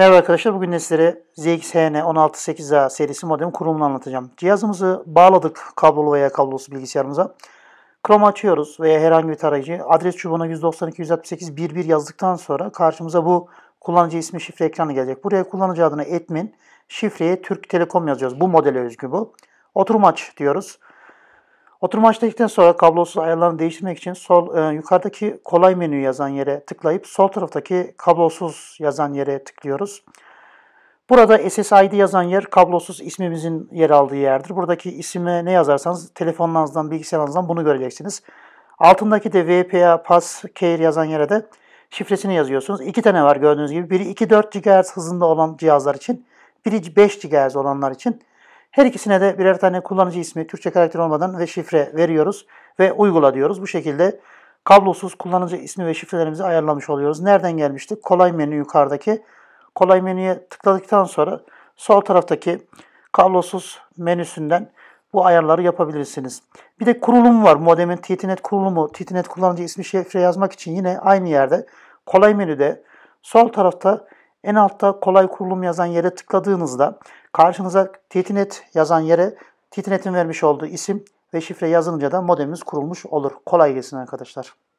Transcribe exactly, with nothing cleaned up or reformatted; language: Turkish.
Merhaba arkadaşlar, bugün de sizlere Z X H N on altı sekiz A serisi modem kurulumunu anlatacağım. Cihazımızı bağladık kablolu veya kablosuz bilgisayarımıza. Chrome açıyoruz veya herhangi bir tarayıcı. Adres çubuğuna yüz doksan iki nokta yüz altmış sekiz nokta bir bir yazdıktan sonra karşımıza bu kullanıcı ismi şifre ekranı gelecek. Buraya kullanıcı adına admin, şifreye Türk Telekom yazıyoruz. Bu modele özgü bu. Oturum aç diyoruz. Oturum aç dedikten sonra kablosuz ayarlarını değiştirmek için sol e, yukarıdaki kolay menü yazan yere tıklayıp sol taraftaki kablosuz yazan yere tıklıyoruz. Burada S S I D yazan yer kablosuz ismimizin yer aldığı yerdir. Buradaki isime ne yazarsanız telefonunuzdan, bilgisayarınızdan bunu göreceksiniz. Altındaki de V P A Pass Care yazan yere de şifresini yazıyorsunuz. İki tane var gördüğünüz gibi. Biri iki nokta dört gigahertz hızında olan cihazlar için, biri beş gigahertz olanlar için. Her ikisine de birer tane kullanıcı ismi, Türkçe karakter olmadan ve şifre veriyoruz ve uygula diyoruz. Bu şekilde kablosuz kullanıcı ismi ve şifrelerimizi ayarlamış oluyoruz. Nereden gelmiştik? Kolay menü yukarıdaki. Kolay menüye tıkladıktan sonra sol taraftaki kablosuz menüsünden bu ayarları yapabilirsiniz. Bir de kurulum var. Modemin T T net kurulumu, T T net kullanıcı ismi şifre yazmak için yine aynı yerde kolay menüde sol tarafta en altta kolay kurulum yazan yere tıkladığınızda karşınıza T T net yazan yere T T net'in vermiş olduğu isim ve şifre yazılınca da modemimiz kurulmuş olur. Kolay gelsin arkadaşlar.